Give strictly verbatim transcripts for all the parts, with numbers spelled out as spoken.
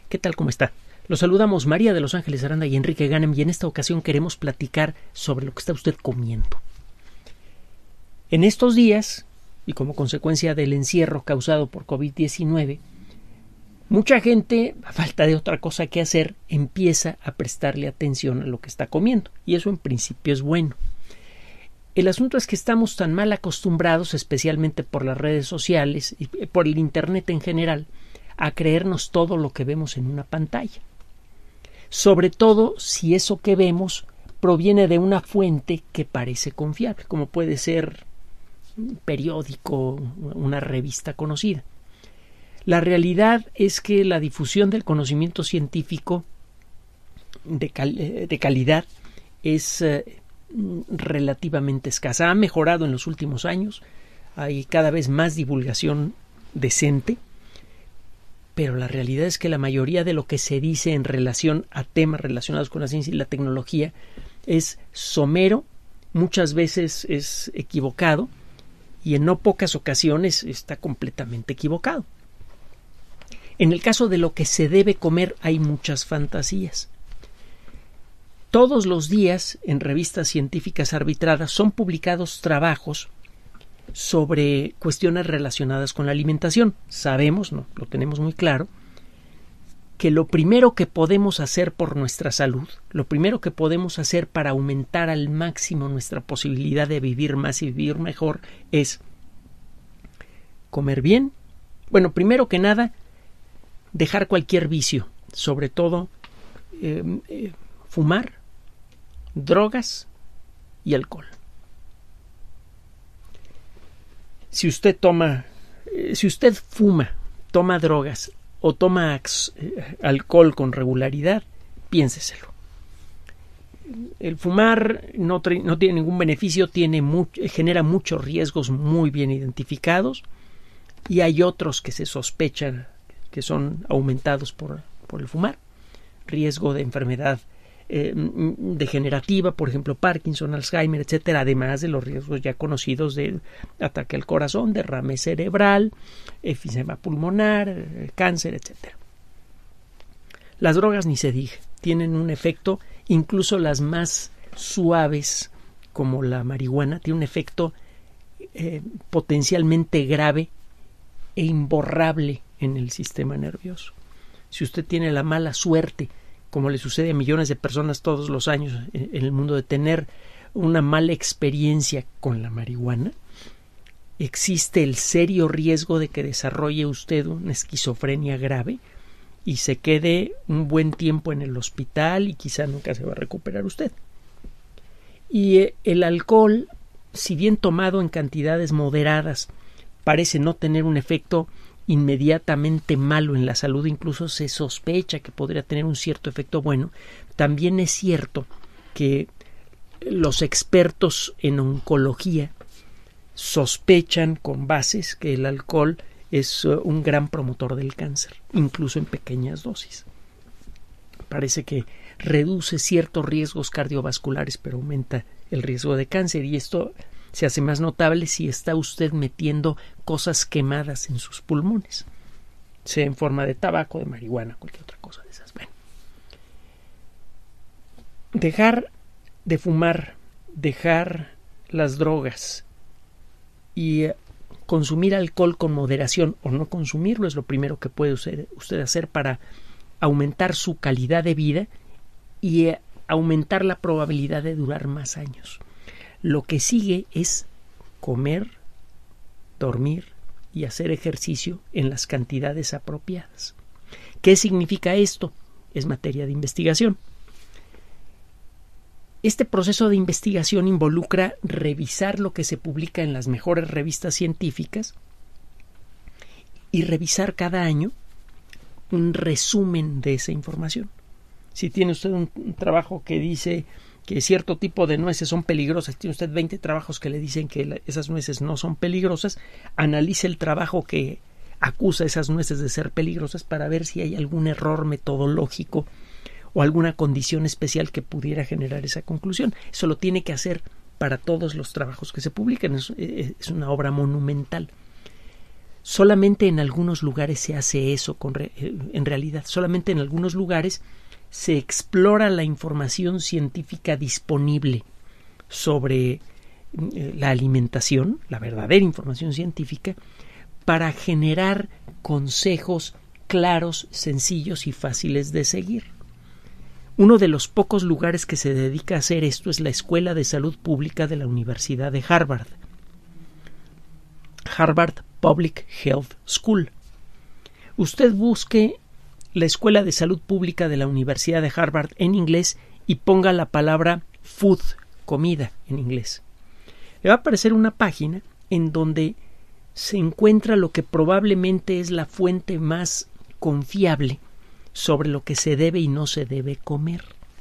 ¿Qué tal? ¿Cómo está? Los saludamos María de Los Ángeles Aranda y Enrique Ganem, y en esta ocasión queremos platicar sobre lo que está usted comiendo. En estos días, y como consecuencia del encierro causado por COVID diecinueve, mucha gente, a falta de otra cosa que hacer, empieza a prestarle atención a lo que está comiendo, y eso en principio es bueno. El asunto es que estamos tan mal acostumbrados, especialmente por las redes sociales y por el Internet en general, a creernos todo lo que vemos en una pantalla. Sobre todo si eso que vemos proviene de una fuente que parece confiable, como puede ser un periódico, una revista conocida. La realidad es que la difusión del conocimiento científico de, cal- de calidad es eh, relativamente escasa. Ha mejorado en los últimos años, hay cada vez más divulgación decente, pero la realidad es que la mayoría de lo que se dice en relación a temas relacionados con la ciencia y la tecnología es somero, muchas veces es equivocado y en no pocas ocasiones está completamente equivocado. En el caso de lo que se debe comer hay muchas fantasías. Todos los días en revistas científicas arbitradas son publicados trabajos sobre cuestiones relacionadas con la alimentación. Sabemos, no, lo tenemos muy claro, que lo primero que podemos hacer por nuestra salud, lo primero que podemos hacer para aumentar al máximo nuestra posibilidad de vivir más y vivir mejor es comer bien. Bueno, primero que nada, dejar cualquier vicio, sobre todo eh, eh, fumar, drogas y alcohol. Si usted toma, eh, si usted fuma, toma drogas o toma eh, alcohol con regularidad, piénseselo. El fumar no, no tiene ningún beneficio, tiene mucho, genera muchos riesgos muy bien identificados, y hay otros que se sospechan que son aumentados por, por el fumar. Riesgo de enfermedad eh, degenerativa, por ejemplo Parkinson, Alzheimer, etcétera, además de los riesgos ya conocidos de ataque al corazón, derrame cerebral, enfisema pulmonar, cáncer, etcétera. Las drogas ni se diga, tienen un efecto, incluso las más suaves como la marihuana, tiene un efecto eh, potencialmente grave e imborrable en el sistema nervioso. Si usted tiene la mala suerte, como le sucede a millones de personas todos los años en el mundo, de tener una mala experiencia con la marihuana, existe el serio riesgo de que desarrolle usted una esquizofrenia grave y se quede un buen tiempo en el hospital y quizá nunca se va a recuperar usted. Y el alcohol, si bien tomado en cantidades moderadas, parece no tener un efecto inmediatamente malo en la salud, incluso se sospecha que podría tener un cierto efecto bueno. También es cierto que los expertos en oncología sospechan con bases que el alcohol es un gran promotor del cáncer, incluso en pequeñas dosis. Parece que reduce ciertos riesgos cardiovasculares, pero aumenta el riesgo de cáncer, y esto se hace más notable si está usted metiendo cosas quemadas en sus pulmones, sea en forma de tabaco, de marihuana, cualquier otra cosa de esas. Bueno, dejar de fumar, dejar las drogas y consumir alcohol con moderación o no consumirlo es lo primero que puede usted, usted hacer para aumentar su calidad de vida y aumentar la probabilidad de durar más años. Lo que sigue es comer, dormir y hacer ejercicio en las cantidades apropiadas. ¿Qué significa esto? Es materia de investigación. Este proceso de investigación involucra revisar lo que se publica en las mejores revistas científicas y revisar cada año un resumen de esa información. Si tiene usted un, un trabajo que dice que cierto tipo de nueces son peligrosas, tiene usted veinte trabajos que le dicen que la, esas nueces no son peligrosas, analice el trabajo que acusa a esas nueces de ser peligrosas para ver si hay algún error metodológico o alguna condición especial que pudiera generar esa conclusión. Eso lo tiene que hacer para todos los trabajos que se publican, es, es una obra monumental. Solamente en algunos lugares se hace eso, con re, en realidad, solamente en algunos lugares se explora la información científica disponible sobre la alimentación, la verdadera información científica, para generar consejos claros, sencillos y fáciles de seguir. Uno de los pocos lugares que se dedica a hacer esto es la Escuela de Salud Pública de la Universidad de Harvard. Harvard Public Health School. Usted busque la Escuela de Salud Pública de la Universidad de Harvard en inglés y ponga la palabra food, comida en inglés. Le va a aparecer una página en donde se encuentra lo que probablemente es la fuente más confiable sobre lo que se debe y no se debe comer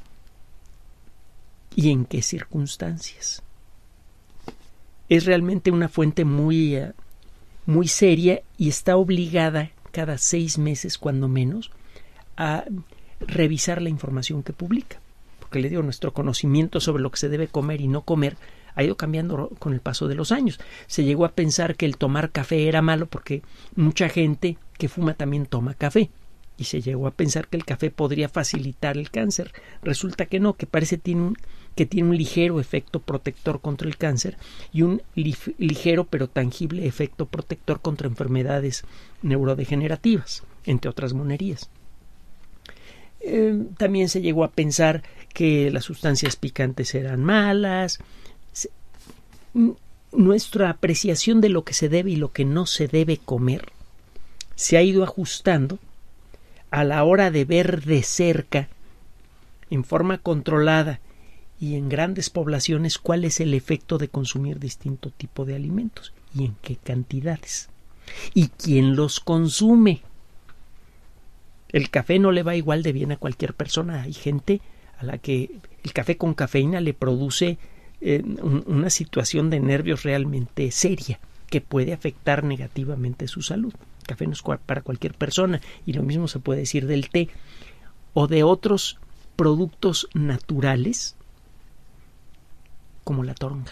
y en qué circunstancias. Es realmente una fuente muy, uh, muy seria y está obligada cada seis meses, cuando menos, a revisar la información que publica. Porque le digo, nuestro conocimiento sobre lo que se debe comer y no comer ha ido cambiando con el paso de los años. Se llegó a pensar que el tomar café era malo porque mucha gente que fuma también toma café. Y se llegó a pensar que el café podría facilitar el cáncer. Resulta que no, que parece tiene un, que tiene un ligero efecto protector contra el cáncer y un li, ligero pero tangible efecto protector contra enfermedades neurodegenerativas, entre otras monerías. Eh, también se llegó a pensar que las sustancias picantes eran malas. Se, nuestra apreciación de lo que se debe y lo que no se debe comer se ha ido ajustando a la hora de ver de cerca, en forma controlada y en grandes poblaciones, cuál es el efecto de consumir distinto tipo de alimentos y en qué cantidades y quién los consume. El café no le va igual de bien a cualquier persona. Hay gente a la que el café con cafeína le produce eh, un, una situación de nervios realmente seria que puede afectar negativamente su salud. El café no es para cualquier persona, y lo mismo se puede decir del té o de otros productos naturales como la toronja.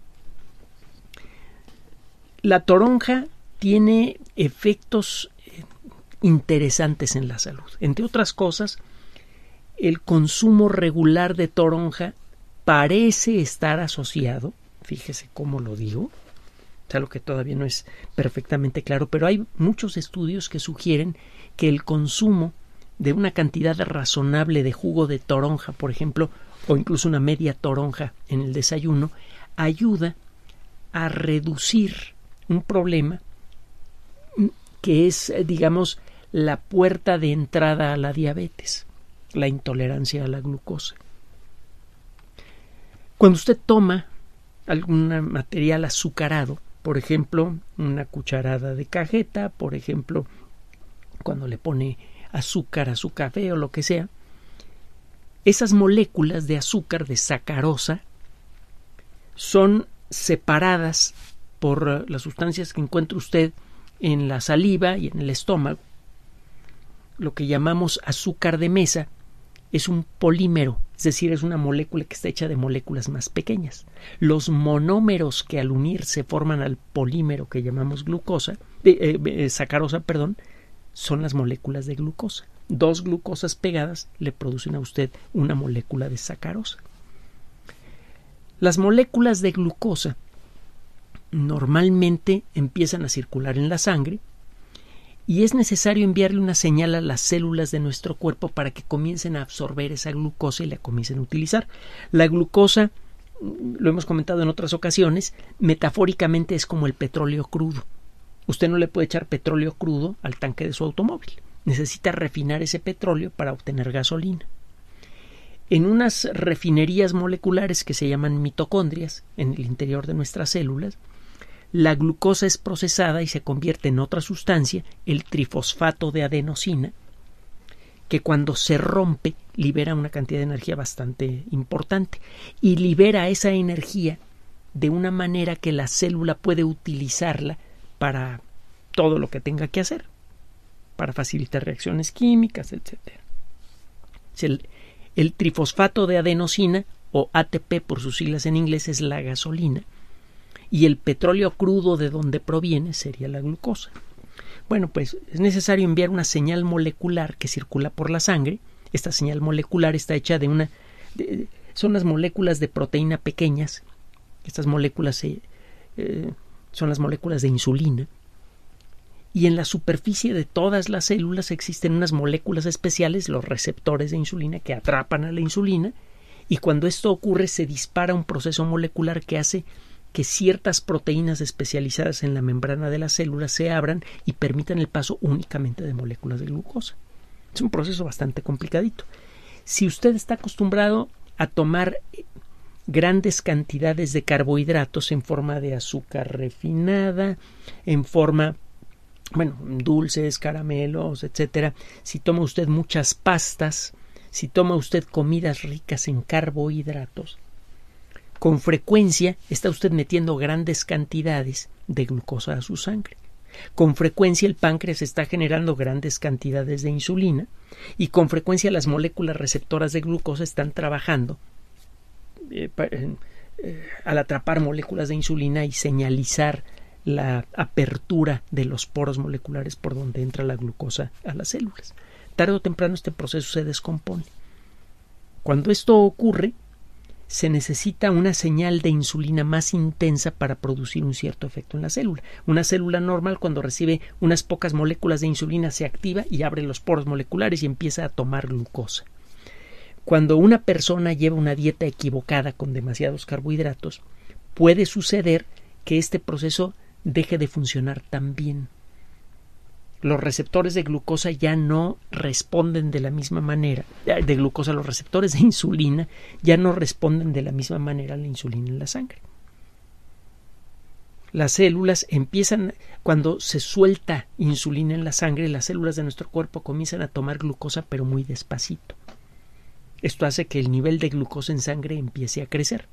La toronja tiene efectos interesantes en la salud. Entre otras cosas, el consumo regular de toronja parece estar asociado, fíjese cómo lo digo, es algo que todavía no es perfectamente claro, pero hay muchos estudios que sugieren que el consumo de una cantidad razonable de jugo de toronja, por ejemplo, o incluso una media toronja en el desayuno, ayuda a reducir un problema que es, digamos, la puerta de entrada a la diabetes, la intolerancia a la glucosa. Cuando usted toma algún material azucarado, por ejemplo, una cucharada de cajeta, por ejemplo, cuando le pone azúcar a su café o lo que sea, esas moléculas de azúcar, de sacarosa, son separadas por las sustancias que encuentra usted en la saliva y en el estómago. Lo que llamamos azúcar de mesa es un polímero, es decir, es una molécula que está hecha de moléculas más pequeñas. Los monómeros que al unirse forman al polímero que llamamos glucosa, eh, eh, sacarosa, perdón, son las moléculas de glucosa. Dos glucosas pegadas le producen a usted una molécula de sacarosa. Las moléculas de glucosa normalmente empiezan a circular en la sangre y es necesario enviarle una señal a las células de nuestro cuerpo para que comiencen a absorber esa glucosa y la comiencen a utilizar. La glucosa, lo hemos comentado en otras ocasiones, metafóricamente es como el petróleo crudo. Usted no le puede echar petróleo crudo al tanque de su automóvil. Necesita refinar ese petróleo para obtener gasolina. En unas refinerías moleculares que se llaman mitocondrias, en el interior de nuestras células, la glucosa es procesada y se convierte en otra sustancia, el trifosfato de adenosina, que cuando se rompe libera una cantidad de energía bastante importante y libera esa energía de una manera que la célula puede utilizarla para todo lo que tenga que hacer, para facilitar reacciones químicas, etcétera. El, el trifosfato de adenosina, o A T P por sus siglas en inglés, es la gasolina, y el petróleo crudo de donde proviene sería la glucosa. Bueno, pues es necesario enviar una señal molecular que circula por la sangre. Esta señal molecular está hecha de una... De, son las moléculas de proteína pequeñas. Estas moléculas eh, eh, son las moléculas de insulina. Y en la superficie de todas las células existen unas moléculas especiales, los receptores de insulina, que atrapan a la insulina. Y cuando esto ocurre se dispara un proceso molecular que hace que ciertas proteínas especializadas en la membrana de las células se abran y permitan el paso únicamente de moléculas de glucosa. Es un proceso bastante complicadito. Si usted está acostumbrado a tomar grandes cantidades de carbohidratos en forma de azúcar refinada, en forma, bueno, dulces, caramelos, etcétera, si toma usted muchas pastas, si toma usted comidas ricas en carbohidratos, con frecuencia está usted metiendo grandes cantidades de glucosa a su sangre. Con frecuencia el páncreas está generando grandes cantidades de insulina y con frecuencia las moléculas receptoras de glucosa están trabajando eh, eh, al atrapar moléculas de insulina y señalizar la apertura de los poros moleculares por donde entra la glucosa a las células. Tarde o temprano este proceso se descompone. Cuando esto ocurre, se necesita una señal de insulina más intensa para producir un cierto efecto en la célula. Una célula normal, cuando recibe unas pocas moléculas de insulina, se activa y abre los poros moleculares y empieza a tomar glucosa. Cuando una persona lleva una dieta equivocada con demasiados carbohidratos, puede suceder que este proceso deje de funcionar tan bien. Los receptores de glucosa ya no responden de la misma manera, de glucosa, los receptores de insulina ya no responden de la misma manera a la insulina en la sangre. Las células empiezan, cuando se suelta insulina en la sangre, las células de nuestro cuerpo comienzan a tomar glucosa pero muy despacito. Esto hace que el nivel de glucosa en sangre empiece a crecer.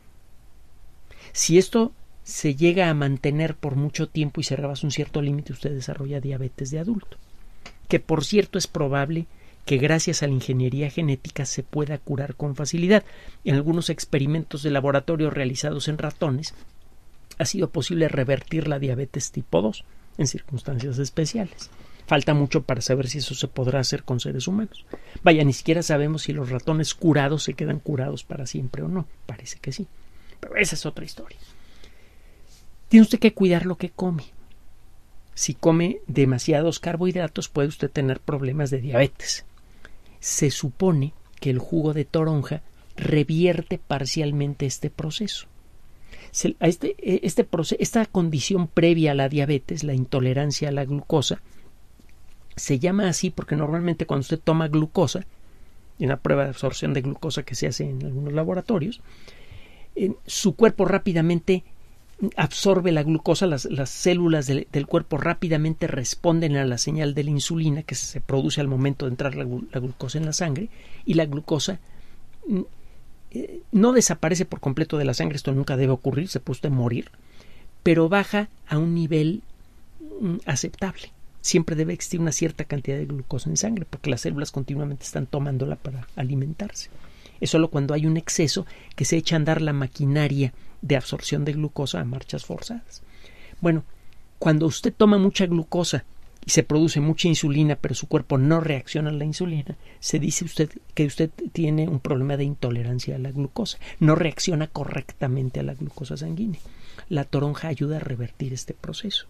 Si esto se llega a mantener por mucho tiempo y se rebasa un cierto límite, usted desarrolla diabetes de adulto, que por cierto es probable que gracias a la ingeniería genética se pueda curar con facilidad. En algunos experimentos de laboratorio realizados en ratones ha sido posible revertir la diabetes tipo dos en circunstancias especiales. Falta mucho para saber si eso se podrá hacer con seres humanos. Vaya, ni siquiera sabemos si los ratones curados se quedan curados para siempre o no. Parece que sí, pero esa es otra historia. Tiene usted que cuidar lo que come. Si come demasiados carbohidratos puede usted tener problemas de diabetes. Se supone que el jugo de toronja revierte parcialmente este proceso. Este, este proceso, esta condición previa a la diabetes, la intolerancia a la glucosa, se llama así porque normalmente cuando usted toma glucosa, en una prueba de absorción de glucosa que se hace en algunos laboratorios, eh, su cuerpo rápidamente absorbe la glucosa, las, las células del, del cuerpo rápidamente responden a la señal de la insulina que se produce al momento de entrar la, la glucosa en la sangre, y la glucosa eh, no desaparece por completo de la sangre, esto nunca debe ocurrir, se puede usted morir, pero baja a un nivel mm, aceptable. Siempre debe existir una cierta cantidad de glucosa en sangre porque las células continuamente están tomándola para alimentarse. Es solo cuando hay un exceso que se echa a andar la maquinaria de absorción de glucosa a marchas forzadas. Bueno, cuando usted toma mucha glucosa y se produce mucha insulina, pero su cuerpo no reacciona a la insulina, se dice usted que usted tiene un problema de intolerancia a la glucosa. No reacciona correctamente a la glucosa sanguínea. La toronja ayuda a revertir este proceso.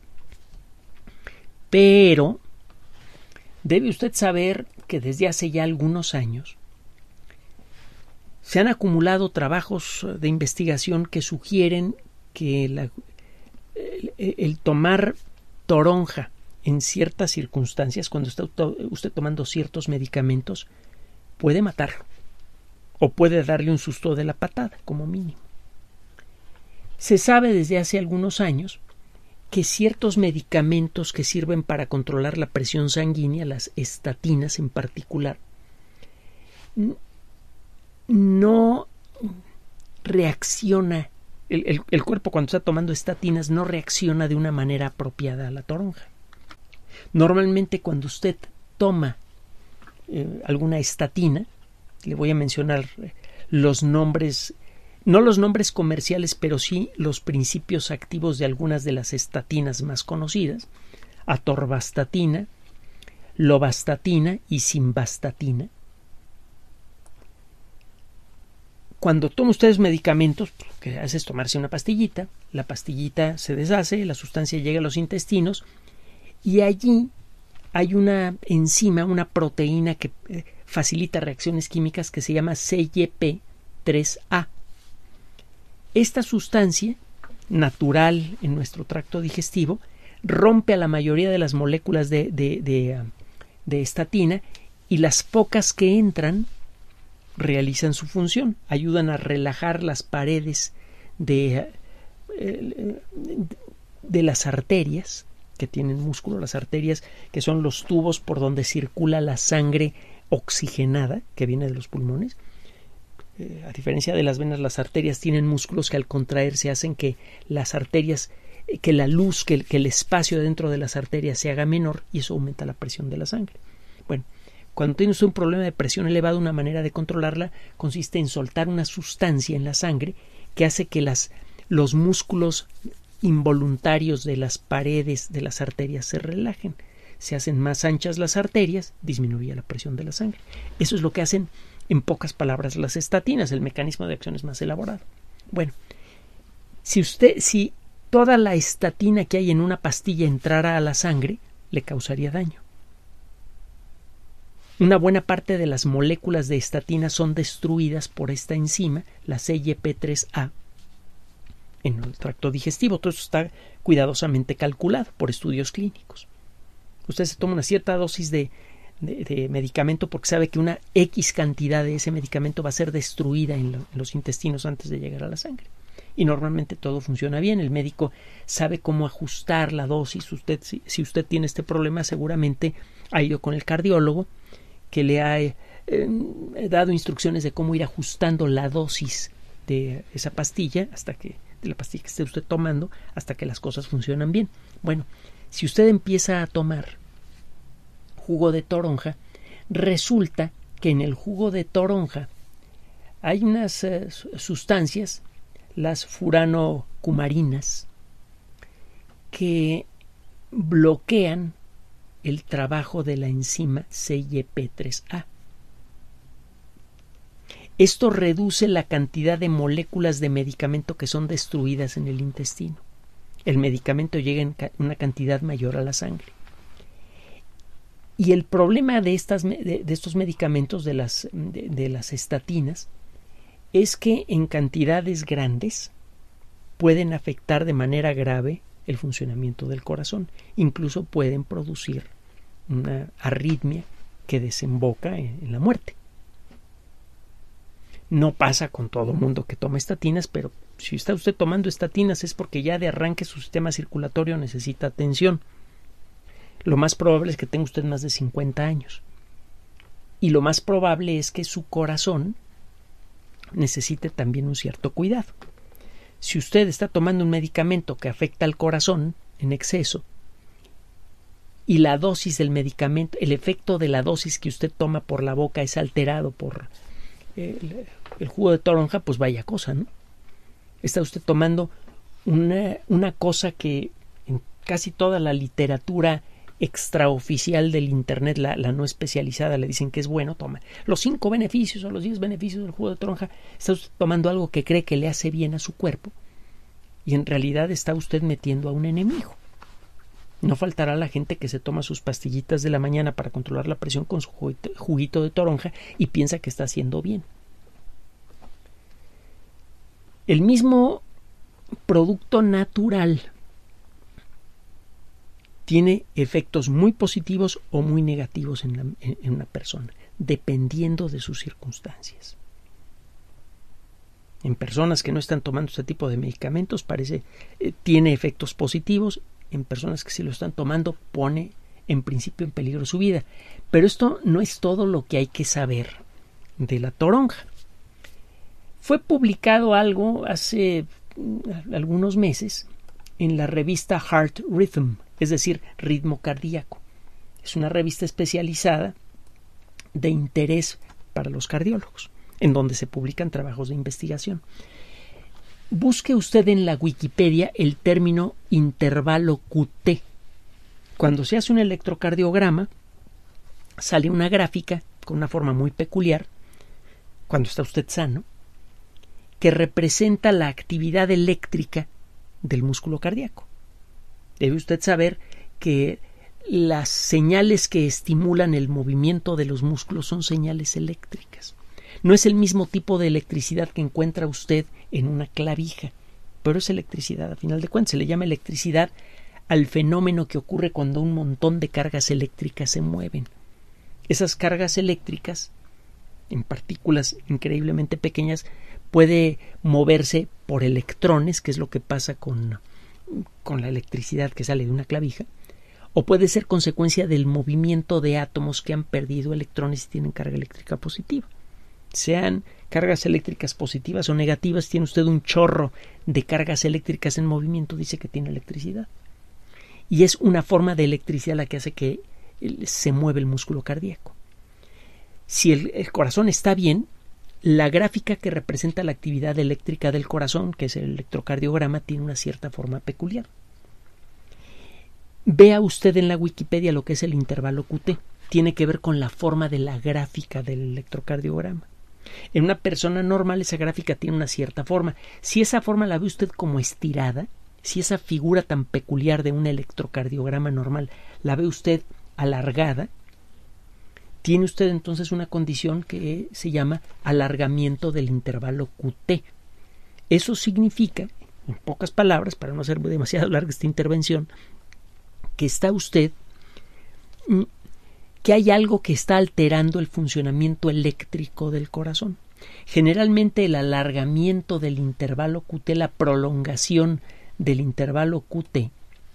Pero debe usted saber que desde hace ya algunos años se han acumulado trabajos de investigación que sugieren que la, el, el tomar toronja en ciertas circunstancias, cuando está usted tomando ciertos medicamentos, puede matarlo o puede darle un susto de la patada, como mínimo. Se sabe desde hace algunos años que ciertos medicamentos que sirven para controlar la presión sanguínea, las estatinas en particular, no reacciona, el, el, el cuerpo cuando está tomando estatinas no reacciona de una manera apropiada a la toronja. Normalmente cuando usted toma eh, alguna estatina, le voy a mencionar los nombres, no los nombres comerciales, pero sí los principios activos de algunas de las estatinas más conocidas. atorvastatina, lovastatina y simvastatina. Cuando toman ustedes medicamentos, lo que hace es tomarse una pastillita, la pastillita se deshace, la sustancia llega a los intestinos y allí hay una enzima, una proteína que facilita reacciones químicas que se llama C Y P tres A. Esta sustancia, natural en nuestro tracto digestivo, rompe a la mayoría de las moléculas de, de, de, de estatina y las pocas que entran realizan su función, ayudan a relajar las paredes de, de las arterias que tienen músculo, las arterias que son los tubos por donde circula la sangre oxigenada que viene de los pulmones. Eh, a diferencia de las venas, las arterias tienen músculos que al contraerse hacen que las arterias, que la luz, que el, que el espacio dentro de las arterias se haga menor y eso aumenta la presión de la sangre. Bueno, cuando tiene usted un problema de presión elevada, una manera de controlarla consiste en soltar una sustancia en la sangre que hace que las, los músculos involuntarios de las paredes de las arterias se relajen. Se hacen más anchas las arterias, disminuye la presión de la sangre. Eso es lo que hacen, en pocas palabras, las estatinas. El mecanismo de acción es más elaborado. Bueno, si usted, si toda la estatina que hay en una pastilla entrara a la sangre, le causaría daño. Una buena parte de las moléculas de estatina son destruidas por esta enzima, la C Y P tres A, en el tracto digestivo. Todo eso está cuidadosamente calculado por estudios clínicos. Usted se toma una cierta dosis de, de, de medicamento porque sabe que una X cantidad de ese medicamento va a ser destruida en, lo, en los intestinos antes de llegar a la sangre. Y normalmente todo funciona bien. El médico sabe cómo ajustar la dosis. Usted, si, si usted tiene este problema, seguramente ha ido con el cardiólogo que le ha eh, dado instrucciones de cómo ir ajustando la dosis de esa pastilla hasta que de la pastilla que esté usted tomando hasta que las cosas funcionan bien. Bueno, si usted empieza a tomar jugo de toronja, resulta que en el jugo de toronja hay unas eh, sustancias, las furanocumarinas, que bloquean el trabajo de la enzima C Y P tres A. Esto reduce la cantidad de moléculas de medicamento que son destruidas en el intestino. El medicamento llega en una cantidad mayor a la sangre. Y el problema de, estas, de, de estos medicamentos, de las, de, de las estatinas, es que en cantidades grandes pueden afectar de manera grave el funcionamiento del corazón. Incluso pueden producir una arritmia que desemboca en, en la muerte. No pasa con todo mundo que toma estatinas, pero si está usted tomando estatinas es porque ya de arranque su sistema circulatorio necesita atención. Lo más probable es que tenga usted más de cincuenta años. Y lo más probable es que su corazón necesite también un cierto cuidado. Si usted está tomando un medicamento que afecta al corazón en exceso y la dosis del medicamento, el efecto de la dosis que usted toma por la boca es alterado por el, el jugo de toronja, pues vaya cosa, ¿no? Está usted tomando una, una cosa que en casi toda la literatura extraoficial del internet, la, la no especializada, le dicen que es bueno. Toma los cinco beneficios o los diez beneficios del jugo de toronja. Está usted tomando algo que cree que le hace bien a su cuerpo y en realidad está usted metiendo a un enemigo. No faltará la gente que se toma sus pastillitas de la mañana para controlar la presión con su juguito de toronja y piensa que está haciendo bien. El mismo producto natural tiene efectos muy positivos o muy negativos en, la, en, en una persona, dependiendo de sus circunstancias. En personas que no están tomando este tipo de medicamentos parece eh, tiene efectos positivos. En personas que sí lo están tomando pone en principio en peligro su vida. Pero esto no es todo lo que hay que saber de la toronja. Fue publicado algo hace algunos meses en la revista Heart Rhythm, es decir, ritmo cardíaco. Es una revista especializada de interés para los cardiólogos, en donde se publican trabajos de investigación. Busque usted en la Wikipedia el término intervalo Q T, Cuando se hace un electrocardiograma, sale una gráfica con una forma muy peculiar, cuando está usted sano, que representa la actividad eléctrica del músculo cardíaco. Debe usted saber que las señales que estimulan el movimiento de los músculos son señales eléctricas. No es el mismo tipo de electricidad que encuentra usted en una clavija, pero es electricidad. A final de cuentas, se le llama electricidad al fenómeno que ocurre cuando un montón de cargas eléctricas se mueven. Esas cargas eléctricas, en partículas increíblemente pequeñas, puede moverse por electrones, que es lo que pasa con, con la electricidad que sale de una clavija, o puede ser consecuencia del movimiento de átomos que han perdido electrones y tienen carga eléctrica positiva. Sean cargas eléctricas positivas o negativas, tiene usted un chorro de cargas eléctricas en movimiento, dice que tiene electricidad. Y es una forma de electricidad la que hace que se mueve el músculo cardíaco. Si el, el corazón está bien, la gráfica que representa la actividad eléctrica del corazón, que es el electrocardiograma, tiene una cierta forma peculiar. Vea usted en la Wikipedia lo que es el intervalo Q T. Tiene que ver con la forma de la gráfica del electrocardiograma. En una persona normal esa gráfica tiene una cierta forma. Si esa forma la ve usted como estirada, si esa figura tan peculiar de un electrocardiograma normal la ve usted alargada, tiene usted entonces una condición que se llama alargamiento del intervalo Q T. Eso significa, en pocas palabras, para no hacer demasiado larga esta intervención, que está usted, que hay algo que está alterando el funcionamiento eléctrico del corazón. Generalmente el alargamiento del intervalo Q T, la prolongación del intervalo Q T,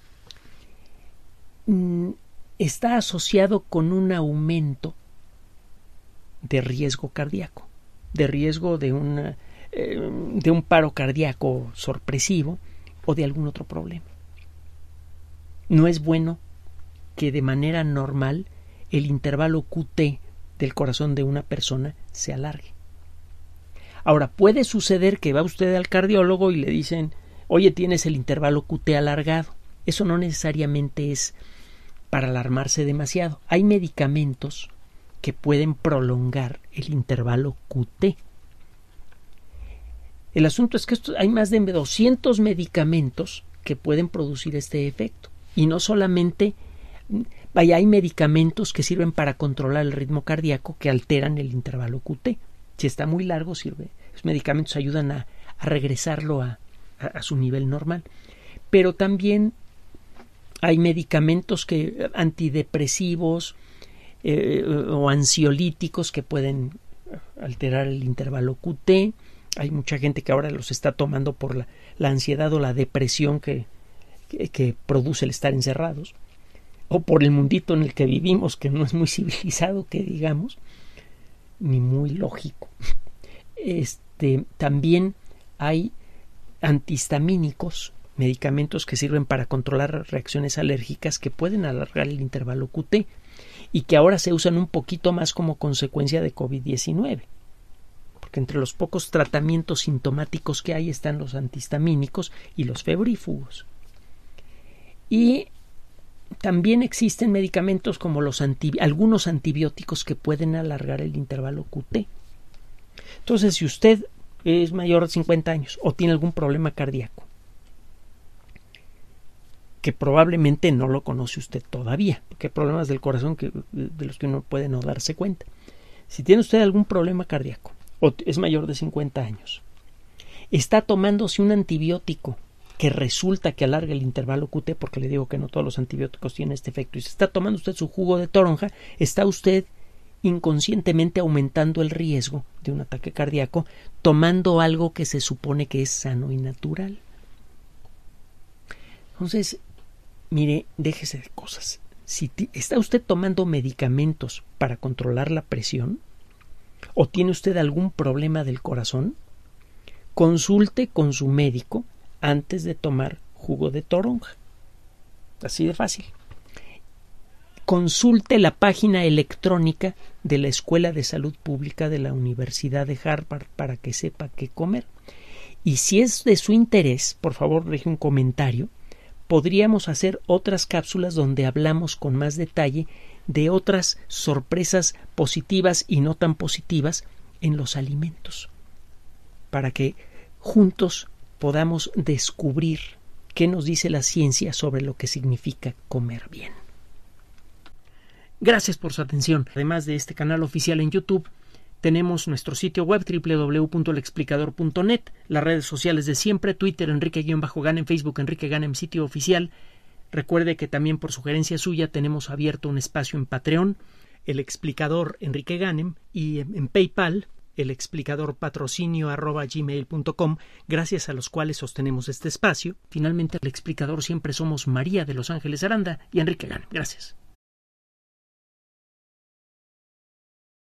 está asociado con un aumento de riesgo cardíaco, de riesgo de, una, eh, de un paro cardíaco sorpresivo o de algún otro problema. No es bueno que de manera normal el intervalo Q T del corazón de una persona se alargue. Ahora, puede suceder que va usted al cardiólogo y le dicen, oye, tienes el intervalo Q T alargado. Eso no necesariamente es para alarmarse demasiado. Hay medicamentos que pueden prolongar el intervalo Q T. El asunto es que esto, hay más de doscientos medicamentos que pueden producir este efecto. Y no solamente, vaya, hay medicamentos que sirven para controlar el ritmo cardíaco que alteran el intervalo Q T. Si está muy largo, sirve. Los medicamentos ayudan a, a regresarlo a, a, a su nivel normal. Pero también hay medicamentos que antidepresivos eh, o ansiolíticos que pueden alterar el intervalo Q T. Hay mucha gente que ahora los está tomando por la, la ansiedad o la depresión que Que, que produce el estar encerrados, o por el mundito en el que vivimos, que no es muy civilizado, que digamos, ni muy lógico. Este, también hay antihistamínicos, medicamentos que sirven para controlar reacciones alérgicas que pueden alargar el intervalo Q T y que ahora se usan un poquito más como consecuencia de COVID diecinueve. Porque entre los pocos tratamientos sintomáticos que hay están los antihistamínicos y los febrífugos. Y también existen medicamentos como los anti, algunos antibióticos que pueden alargar el intervalo Q T. Entonces, si usted es mayor de cincuenta años o tiene algún problema cardíaco, que probablemente no lo conoce usted todavía, porque hay problemas del corazón que, de los que uno puede no darse cuenta. Si tiene usted algún problema cardíaco o es mayor de cincuenta años, está tomándose un antibiótico que resulta que alarga el intervalo Q T, porque le digo que no todos los antibióticos tienen este efecto, y si está tomando usted su jugo de toronja, está usted inconscientemente aumentando el riesgo de un ataque cardíaco, tomando algo que se supone que es sano y natural. Entonces, mire, déjese de cosas. Si está usted tomando medicamentos para controlar la presión, o tiene usted algún problema del corazón, consulte con su médico antes de tomar jugo de toronja. Así de fácil. Consulte la página electrónica de la Escuela de Salud Pública de la Universidad de Harvard para que sepa qué comer. Y si es de su interés, por favor deje un comentario podríamos hacer otras cápsulas donde hablamos con más detalle de otras sorpresas positivas y no tan positivas en los alimentos, para que juntos podamos descubrir qué nos dice la ciencia sobre lo que significa comer bien. Gracias por su atención. Además de este canal oficial en YouTube, tenemos nuestro sitio web doble u doble u doble u punto el explicador punto net, las redes sociales de siempre, Twitter Enrique-Ganem, Facebook Enrique Ganem, sitio oficial. Recuerde que también por sugerencia suya tenemos abierto un espacio en Patreon, el explicador Enrique Ganem, y en PayPal, el explicador patrocinio arroba gmail punto com, gracias a los cuales sostenemos este espacio. Finalmente, el explicador siempre somos María de Los Ángeles Aranda y Enrique Ganem. Gracias.